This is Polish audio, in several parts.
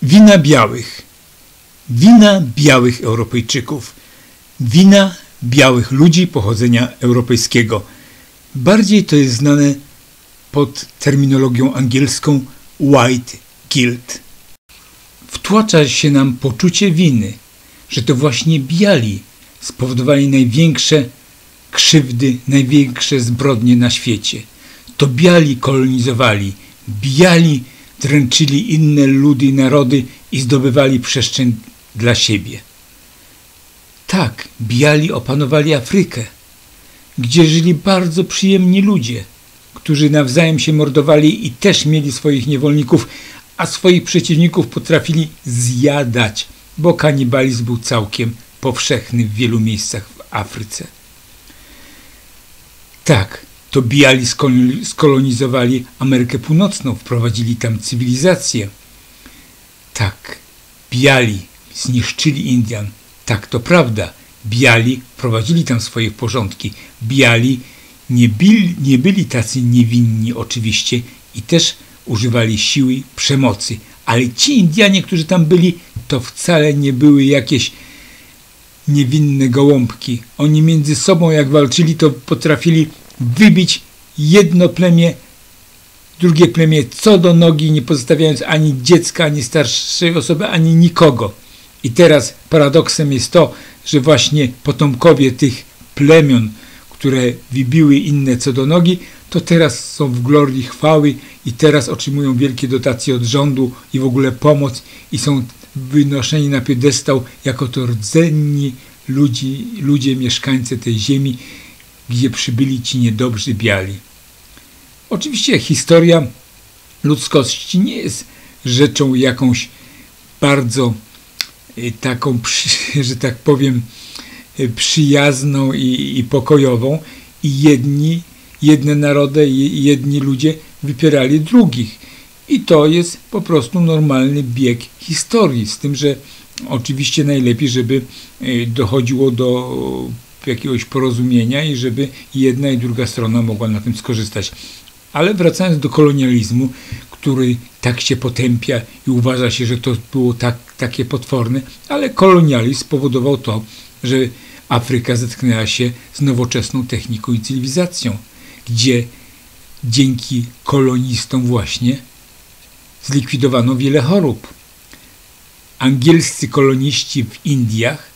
Wina białych. Wina białych Europejczyków. Wina białych ludzi pochodzenia europejskiego. Bardziej to jest znane pod terminologią angielską white guilt. Wtłacza się nam poczucie winy, że to właśnie biali spowodowali największe krzywdy, największe zbrodnie na świecie. To biali kolonizowali, biali dręczyli inne ludy i narody i zdobywali przestrzeń dla siebie. Tak, biali opanowali Afrykę, gdzie żyli bardzo przyjemni ludzie, którzy nawzajem się mordowali i też mieli swoich niewolników, a swoich przeciwników potrafili zjadać, bo kanibalizm był całkiem powszechny w wielu miejscach w Afryce. Tak, to biali skolonizowali Amerykę Północną, wprowadzili tam cywilizację. Tak, biali zniszczyli Indian. Tak, to prawda, biali wprowadzili tam swoje porządki. Biali nie byli tacy niewinni oczywiście i też używali siły, przemocy. Ale ci Indianie, którzy tam byli, to wcale nie były jakieś niewinne gołąbki. Oni między sobą jak walczyli, to potrafili wybić jedno plemię, drugie plemię co do nogi, nie pozostawiając ani dziecka, ani starszej osoby, ani nikogo. I teraz paradoksem jest to, że właśnie potomkowie tych plemion, które wybiły inne co do nogi, to teraz są w glorii chwały i teraz otrzymują wielkie dotacje od rządu i w ogóle pomoc i są wynoszeni na piedestał jako to rdzenni ludzie, mieszkańcy tej ziemi, gdzie przybyli ci niedobrzy biali. Oczywiście historia ludzkości nie jest rzeczą jakąś bardzo taką, że tak powiem, przyjazną i pokojową i jedne narody i jedni ludzie wypierali drugich. I to jest po prostu normalny bieg historii, z tym, że oczywiście najlepiej, żeby dochodziło do jakiegoś porozumienia i żeby jedna i druga strona mogła na tym skorzystać. Ale wracając do kolonializmu, który tak się potępia i uważa się, że to było takie potworne, ale kolonializm spowodował to, że Afryka zetknęła się z nowoczesną techniką i cywilizacją, gdzie dzięki kolonistom właśnie zlikwidowano wiele chorób. Angielscy koloniści w Indiach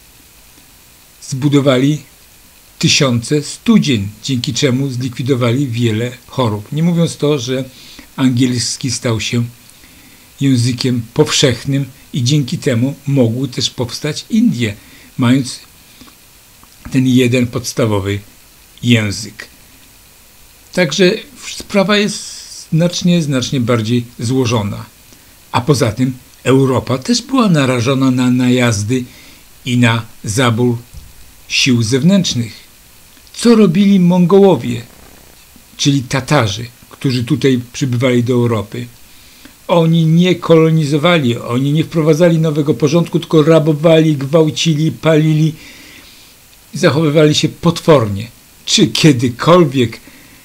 zbudowali tysiące studzien, dzięki czemu zlikwidowali wiele chorób. Nie mówiąc to, że angielski stał się językiem powszechnym i dzięki temu mogły też powstać Indie, mając ten jeden podstawowy język. Także sprawa jest znacznie bardziej złożona. A poza tym Europa też była narażona na najazdy i na zabór sił zewnętrznych. Co robili Mongołowie, czyli Tatarzy, którzy tutaj przybywali do Europy? Oni nie kolonizowali, oni nie wprowadzali nowego porządku, tylko rabowali, gwałcili, palili, zachowywali się potwornie. Czy kiedykolwiek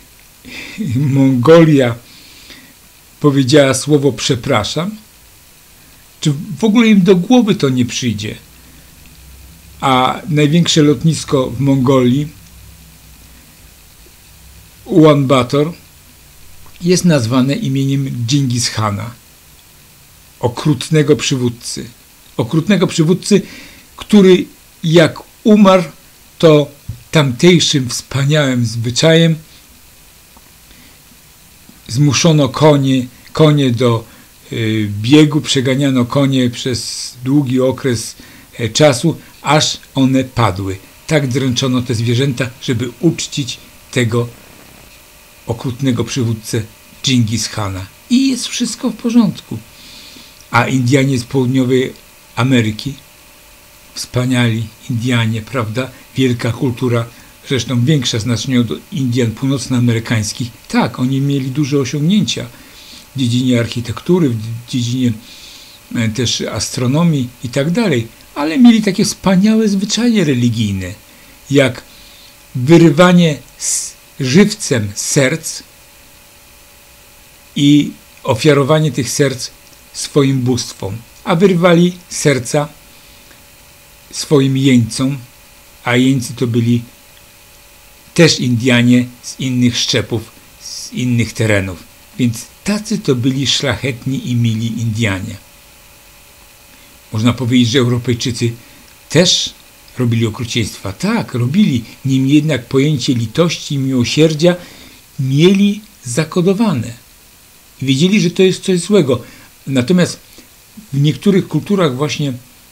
Mongolia powiedziała słowo przepraszam? Czy w ogóle im do głowy to nie przyjdzie? A największe lotnisko w Mongolii, Ulaanbaatar, jest nazwane imieniem Dżingis Khana, okrutnego przywódcy. Okrutnego przywódcy, który jak umarł, to tamtejszym wspaniałym zwyczajem zmuszono konie do biegu, przeganiano konie przez długi okres czasu, aż one padły. Tak dręczono te zwierzęta, żeby uczcić tego okrutnego przywódcę Dżingis Khana. I jest wszystko w porządku. A Indianie z południowej Ameryki, wspaniali Indianie, prawda? Wielka kultura, zresztą większa znacznie od Indian północnoamerykańskich. Tak, oni mieli duże osiągnięcia w dziedzinie architektury, w dziedzinie też astronomii i tak dalej, ale mieli takie wspaniałe zwyczaje religijne, jak wyrywanie żywcem serc i ofiarowanie tych serc swoim bóstwom. a wyrwali serca swoim jeńcom, a jeńcy to byli też Indianie z innych szczepów, z innych terenów. Więc tacy to byli szlachetni i mili Indianie. Można powiedzieć, że Europejczycy też robili okrucieństwa. Tak, robili. Niemniej jednak pojęcie litości i miłosierdzia mieli zakodowane. Wiedzieli, że to jest coś złego. Natomiast w niektórych kulturach właśnie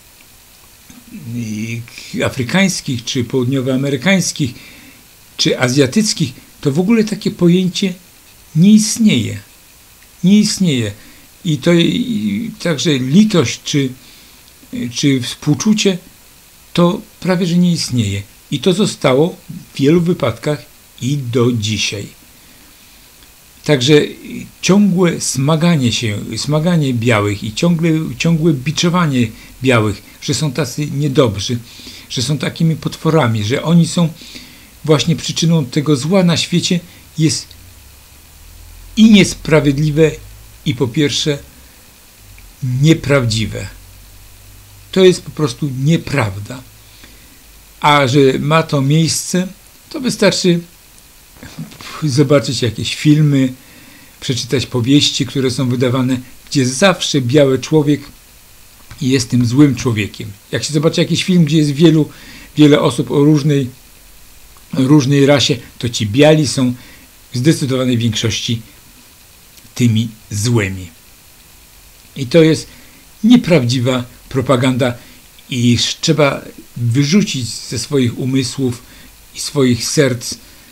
afrykańskich, czy południowoamerykańskich, czy azjatyckich, to w ogóle takie pojęcie nie istnieje. Nie istnieje. I to także litość, czy współczucie, to prawie, że nie istnieje. I to zostało w wielu wypadkach i do dzisiaj. Także ciągłe smaganie białych i ciągłe biczowanie białych, że są tacy niedobrzy, że są takimi potworami, że oni są właśnie przyczyną tego zła na świecie, jest i niesprawiedliwe, i po pierwsze nieprawdziwe. To jest po prostu nieprawda. A że ma to miejsce, to wystarczy zobaczyć jakieś filmy, przeczytać powieści, które są wydawane, gdzie zawsze biały człowiek jest tym złym człowiekiem. Jak się zobaczy jakiś film, gdzie jest wiele osób o różnej rasie, to ci biali są w zdecydowanej większości tymi złymi. I to jest nieprawdziwa propaganda i trzeba wyrzucić ze swoich umysłów i swoich serc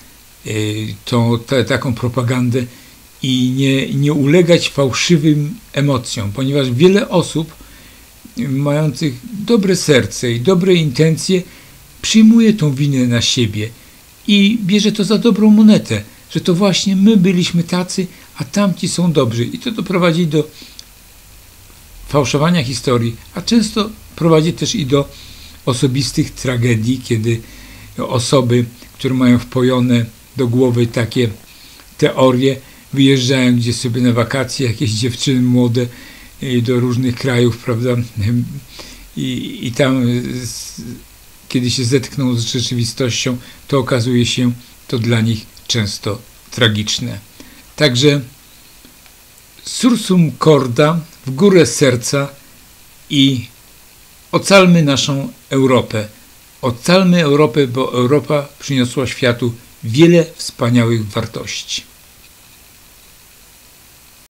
taką propagandę i nie ulegać fałszywym emocjom, ponieważ wiele osób mających dobre serce i dobre intencje przyjmuje tą winę na siebie i bierze to za dobrą monetę, że to właśnie my byliśmy tacy, a tamci są dobrzy. I to doprowadzi do fałszowania historii, a często prowadzi też i do osobistych tragedii, kiedy osoby, które mają wpojone do głowy takie teorie, wyjeżdżają gdzieś sobie na wakacje, jakieś dziewczyny młode do różnych krajów, prawda? I tam, kiedy się zetkną z rzeczywistością, to okazuje się to dla nich często tragiczne. Także sursum corda, w górę serca i ocalmy naszą Europę. Ocalmy Europę, bo Europa przyniosła światu wiele wspaniałych wartości.